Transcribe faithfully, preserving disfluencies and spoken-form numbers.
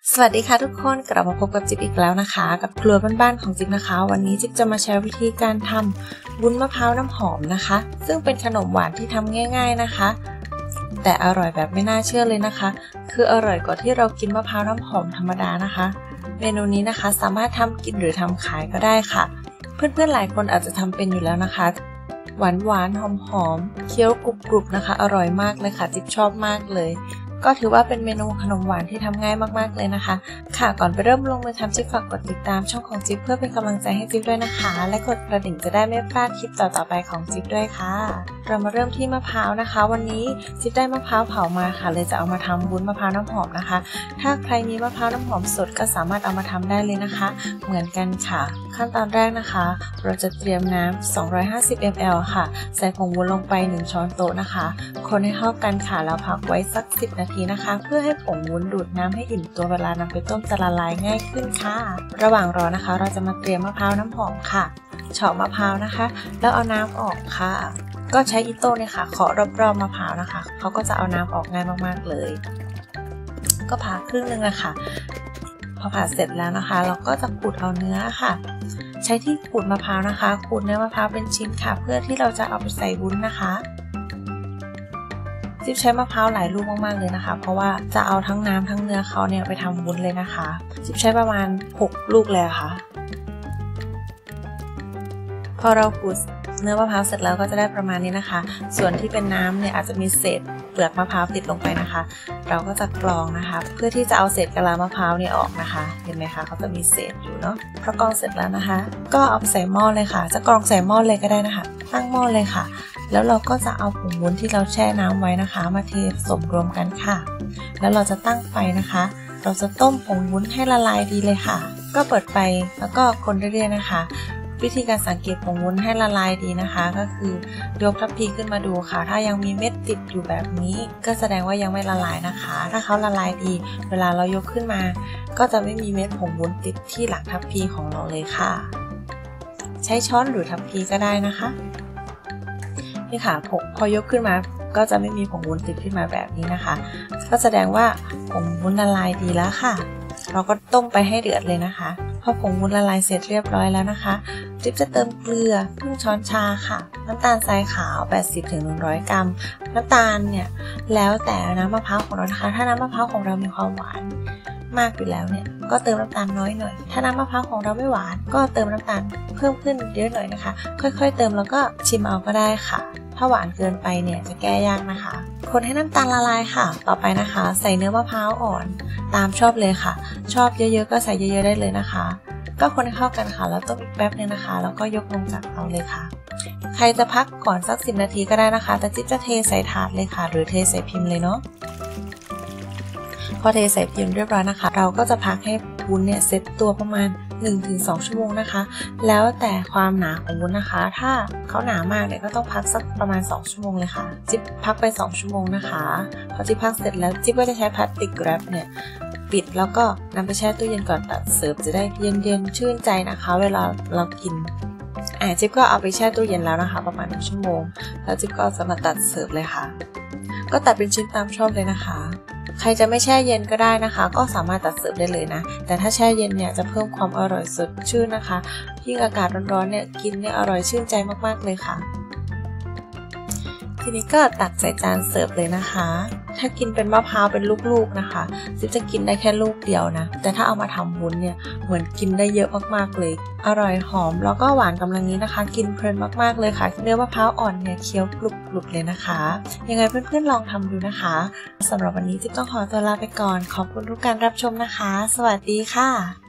สวัสดีค่ะทุกคนกลับมาพบกับจิ๊บอีกแล้วนะคะกับครัวบ้านๆของจิ๊บนะคะวันนี้จิ๊บจะมาแชร์วิธีการทำวุ้นมะพร้าวน้ำหอมนะคะซึ่งเป็นขนมหวานที่ทำง่ายๆนะคะแต่อร่อยแบบไม่น่าเชื่อเลยนะคะคืออร่อยกว่าที่เรากินมะพร้าวน้ำหอมธรรมดานะคะเมนูนี้นะคะสามารถทำกินหรือทำขายก็ได้ค่ะเพื่อนๆหลายคนอาจจะทำเป็นอยู่แล้วนะคะหวานๆหอมๆเคี้ยวกรุบๆนะคะอร่อยมากเลยค่ะจิ๊บชอบมากเลยก็ถือว่าเป็นเมนูขนมหวานที่ทำง่ายมากๆเลยนะคะค่ะก่อนไปเริ่มลงมือทำจิ๊บฝากกดติดตามช่องของจิ๊บเพื่อเป็นกำลังใจให้จิ๊บด้วยนะคะและกดกระดิ่งจะได้ไม่พลาดคลิปต่อๆไปของจิ๊บด้วยค่ะเรามาเริ่มที่มะพร้าวนะคะวันนี้จิ๊บได้มะพร้าวเผามาค่ะเลยจะเอามาทำวุ้นมะพร้าวน้ำหอมนะคะถ้าใครมีมะพร้าวน้ำหอมสดก็สามารถเอามาทำได้เลยนะคะเหมือนกันค่ะขั้นตอนแรกนะคะเราจะเตรียมน้ำสองร้อยห้าสิบมิลลิลิตร ค่ะใส่ผงวุ้นลงไปหนึ่งช้อนโต๊ะนะคะคนให้เข้ากันค่ะแล้วพักไว้สักสิบนาทีนะคะเพื่อให้ผงวุ้นดูดน้ำให้อิ่มตัวเวลานำไปต้มจะละลายง่ายขึ้นค่ะระหว่างรอนะคะเราจะมาเตรียมมะพร้าวน้ำหอมค่ะเฉาะมะพร้าวนะคะแล้วเอาน้ำออกค่ะก็ใช้อิโต้เนี่ยค่ะเคาะรอบๆมะพร้าวนะคะเขาก็จะเอาน้ำออกง่ายมากๆเลยก็ผ่าครึ่งนึงอะค่ะพอผ่าเสร็จแล้วนะคะเราก็จะขูดเอาเนื้อค่ะใช้ที่ขูดมะพร้าวนะคะขูดเนื้อมะพร้าวเป็นชิ้นค่ะเพื่อที่เราจะเอาไปใส่วุ้นนะคะจิ๊บใช้มะพร้าวหลายลูกมากๆเลยนะคะเพราะว่าจะเอาทั้งน้ำทั้งเนื้อเขาเนี่ยไปทำวุ้นเลยนะคะจิ๊บใช้ประมาณหกลูกเลยค่ะพอเราขูดเนื้อมะพร้าวเสร็จแล้วก็จะได้ประมาณนี้นะคะส่วนที่เป็นน้ำเนี่ยอาจจะมีเศษเปลือกมะพร้าวติดลงไปนะคะเราก็จะกรองนะคะเพื่อที่จะเอาเศษกะลามะพร้าวเนี่ยออกนะคะเห็นไหมคะเขาจะมีเศษอยู่เนาะพอกรองเสร็จแล้วนะคะก็เอาไปใส่หม้อเลยค่ะจะกรองใส่หม้อเลยก็ได้นะคะตั้งหม้อเลยค่ะแล้วเราก็จะเอาผงวุ้นที่เราแช่น้ำไว้นะคะมาเทผสมรวมกันค่ะแล้วเราจะตั้งไฟนะคะเราจะต้มผงวุ้นให้ละลายดีเลยค่ะก็เปิดไฟแล้วก็คนเรื่อยๆนะคะวิธีการสังเกตผงวุ้นให้ละลายดีนะคะก็คือยกทัพพีขึ้นมาดูค่ะถ้ายังมีเม็ดติดอยู่แบบนี้ก็แสดงว่ายังไม่ละลายนะคะถ้าเขาละลายดีเวลาเรายกขึ้นมาก็จะไม่มีเม็ดผงวุ้นติดที่หลังทัพพีของเราเลยค่ะใช้ช้อนหรือทัพพีก็ได้นะคะนี่ค่ะผงพอยกขึ้นมาก็จะไม่มีผงวุ้นติดขึ้นมาแบบนี้นะคะก็แสดงว่าผงวุ้นละลายดีแล้วค่ะเราก็ต้มไปให้เดือดเลยนะคะพอผงวุ้นละลายเสร็จเรียบร้อยแล้วนะคะจิ๊บจะเติมเกลือครึ่งช้อนชาค่ะน้ำตาลทรายขาว แปดสิบถึงหนึ่งร้อย กรัมน้ำตาลเนี่ยแล้วแต่น้ำมะพร้าวของเรานะคะถ้าน้ำมะพร้าวของเรามีความหวานมากอยู่แล้วเนี่ยก็เติมน้ำตาลน้อยหน่อยถ้าน้ำมะพร้าวของเราไม่หวานก็เติมน้ำตาลเพิ่มขึ้นเยอะหน่อยนะคะค่อยๆเติมแล้วก็ชิมเอาก็ได้ค่ะถ้าหวานเกินไปเนี่ยจะแก้ยากนะคะคนให้น้ำตาลละลายค่ะต่อไปนะคะใส่เนื้อมะพร้าวอ่อนตามชอบเลยค่ะชอบเยอะๆก็ใส่เยอะๆได้เลยนะคะก็คนให้เข้ากันค่ะแล้วต้มอีกแป๊บนึงนะคะแล้วก็ยกลงจากเตาเลยค่ะใครจะพักก่อนสักสิบนาทีก็ได้นะคะแต่จิ๊บจะเทใส่ถาดเลยค่ะหรือเทใส่พิมพ์เลยเนาะพอเทใส่พิมพ์เรียบร้อยนะคะเราก็จะพักให้วุ้นเนี่ยเซตตัวประมาณ หนึ่งถึงสอง ชั่วโมงนะคะแล้วแต่ความหนาของวุ้นนะคะถ้าเขาหนามากเนี่ยก็ต้องพักสักประมาณสองชั่วโมงเลยค่ะจิ๊บพักไปสองชั่วโมงนะคะพอจิ๊บพักเสร็จแล้วจิ๊บก็จะใช้พลาสติกแรปเนี่ยปิดแล้วก็นำไปแช่ตู้เย็นก่อนตัดเสิร์ฟจะได้เย็นๆชื่นใจนะคะเวลาเรากินอ่าจิ๊บก็เอาไปแช่ตู้เย็นแล้วนะคะประมาณหนึ่งชั่วโมงแล้วจิ๊บก็จะมาตัดเสิร์ฟเลยค่ะก็ตัดเป็นชิ้นตามชอบเลยนะคะใครจะไม่แช่เย็นก็ได้นะคะก็สามารถตัดเสิร์ฟได้เลยนะแต่ถ้าแช่เย็นเนี่ยจะเพิ่มความอร่อยสดชื่นนะคะยิ่งอากาศร้อนๆเนี่ยกินเนี่ยอร่อยชื่นใจมากๆเลยค่ะทีนี้ก็ตักใส่จานเสิร์ฟเลยนะคะถ้ากินเป็นมะพร้าวเป็นลูกๆนะคะจิ๊บจะกินได้แค่ลูกเดียวนะแต่ถ้าเอามาทำวุ้นเนี่ยเหมือนกินได้เยอะมากๆเลยอร่อยหอมแล้วก็หวานกำลังนี้นะคะกินเพลินมากๆเลยค่ะเนื้อมะพร้าวอ่อนเนี่ยเคี้ยวกรุบๆเลยนะคะยังไงเพื่อนๆลองทำดูนะคะสำหรับวันนี้จิ๊บต้องขอตัวลาไปก่อนขอบคุณทุกการรับชมนะคะสวัสดีค่ะ